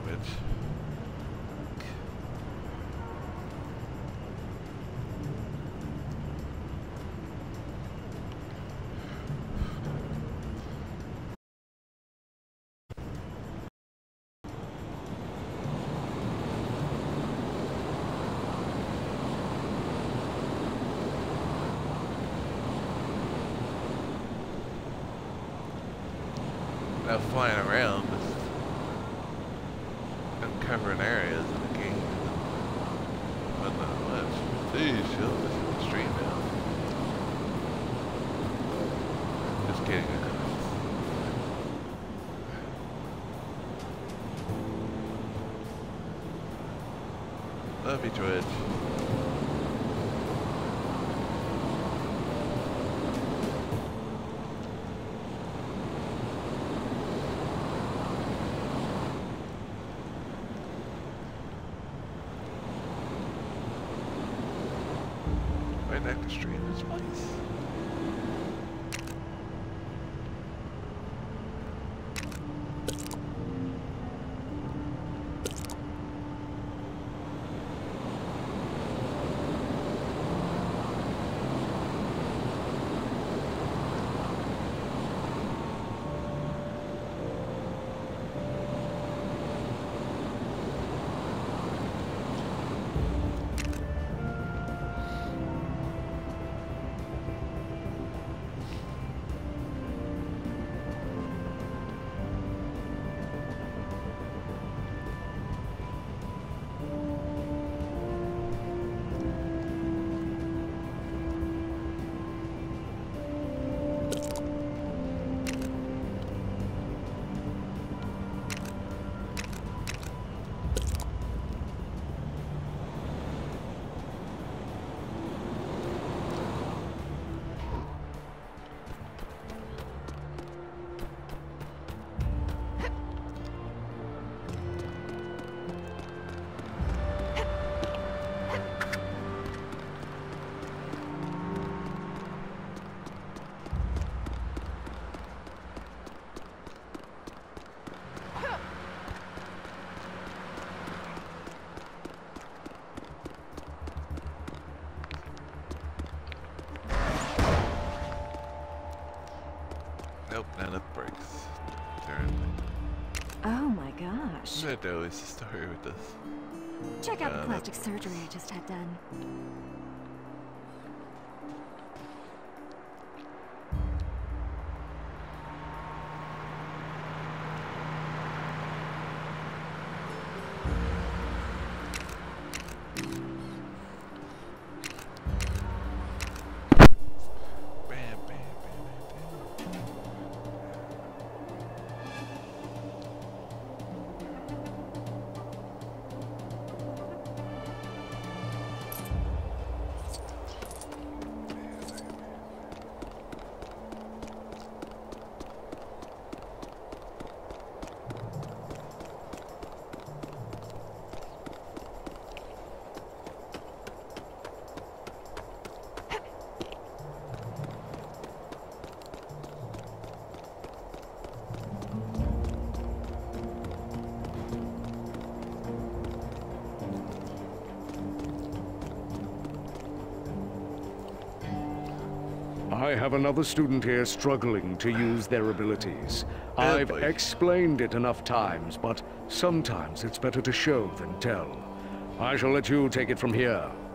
damage. Now flying around, just uncovering areas in the game, but not much. Jeez, she'll listen straight now. Just kidding. Love you, Twitch. Right next to stream is nice. Nope, none of the brakes. Apparently. Oh my gosh. That always the story with this. Check out the plastic surgery I just had done. I have another student here struggling to use their abilities. I've explained it enough times, but sometimes it's better to show than tell. I shall let you take it from here.